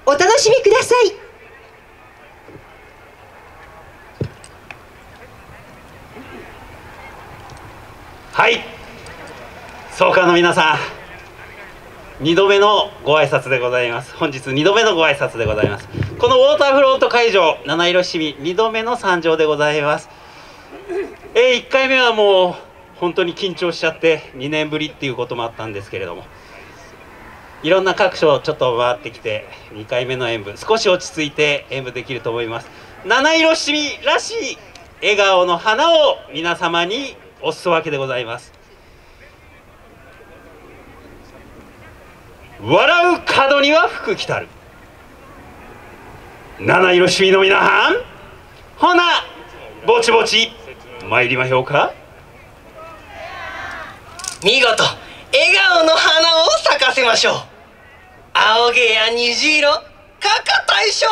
お楽しみください。 はい、総監の皆さん、2度目のご挨拶でございます。本日2度目のご挨拶でございます。このウォーターフロント会場、七色七味2度目の参上でございます。1回目はもう本当に緊張しちゃって2年ぶりっていうこともあったんですけれども、いろんな各所ちょっと回ってきて2回目の演舞、少し落ち着いて演舞できると思います。七色七味らしい笑顔の花を皆様におすそ分けでございます。笑う門には福来たる。七色七味の皆さん、ほなぼちぼち参りましょうか。 見事笑顔の花を咲かせましょう。青毛や虹色かか大将。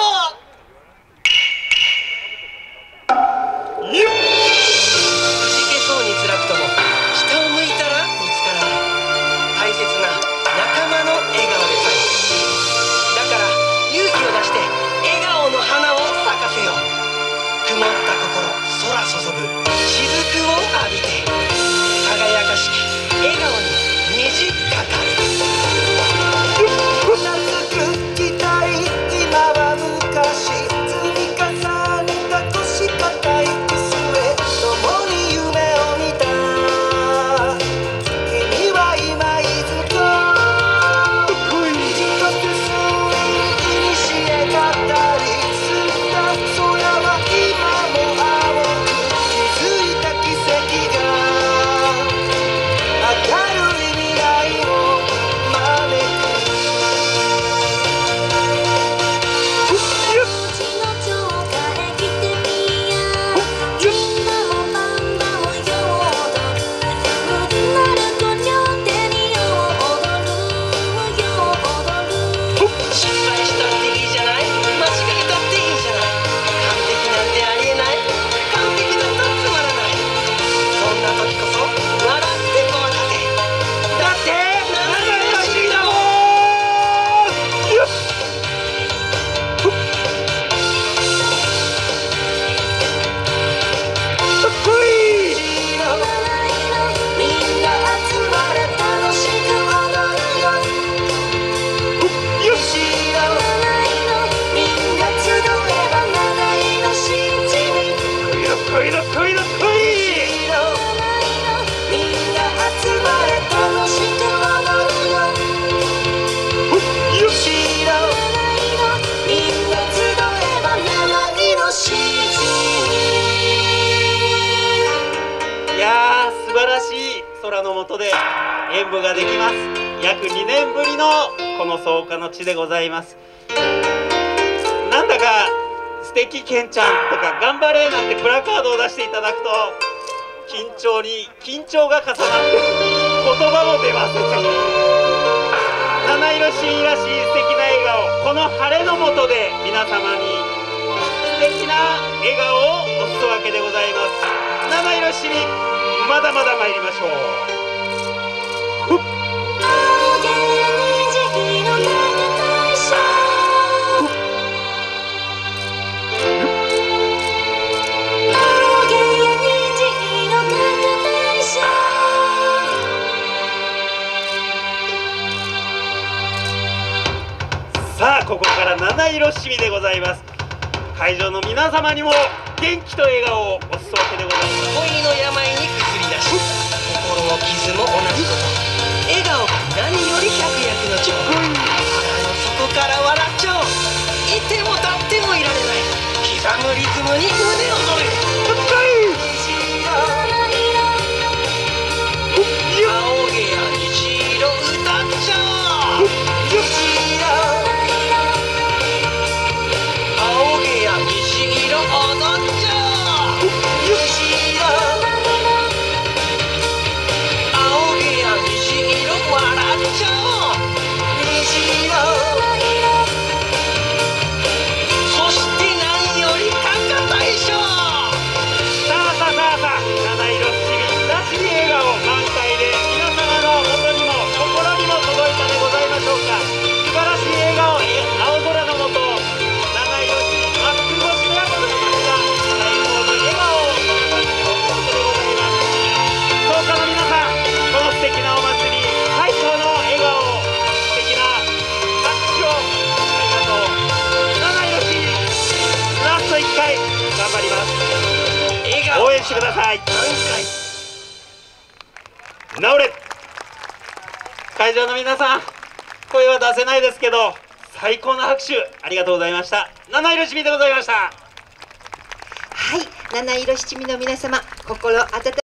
くじけそうに辛くとも下を向いたら見つからない大切な仲間の笑顔でさえ。だから勇気を出して笑顔の花を咲かせよう。曇った心空注ぐ雫を浴びて輝かしき笑顔に虹かかる。 懐く期待今は昔積み重ねた腰高い椅子へ共に夢を見た。君は今いずこ自覚する古がたり澄んだ空は今も青く気づいた奇跡が明るい未来を招く。 失敗したっていいじゃない、間違えたっていいじゃない。完璧なんてありえない、完璧だとつまらない。そんな時こそ笑ってごまかせ。だって七色七味だもん。 みんな集まれ楽しく踊るよ。後ろみんな集えば七色七味。 来いの来いの来い。 みんな集まれ楽しく踊るよ。後ろみんな集えば七色七味。 いやー、素晴らしい空の下で演舞ができます。約2年ぶりのこの草加の地でございます。なんだか素敵けんちゃんとか頑張れなんてプラカードを出していただくと緊張が重なって言葉も出ません。七色七味らしい素敵な笑顔、この晴れの下で皆様に素敵な笑顔をおすそ分けでございます。七色七味、まだまだ参りましょう。さあ、ここから七色七味でございます。会場の皆様にも元気と笑顔をおすそ分けでございます。 恋の病に薬なし、心も傷も同じこと。笑顔が何より百薬の長。腹の底から笑っちゃおう。いても立ってもいられない刻むリズムに胸を躍れ。青毛や虹色歌っちゃおう。青毛や虹色踊っちゃおう。青毛や虹色笑っちゃおう。そして何よりかか大将。 してください。 何直れ。会場の皆さん、声は出せないですけど最高の拍手ありがとうございました。七色七味でございました。 はい、七色七味の皆様、心温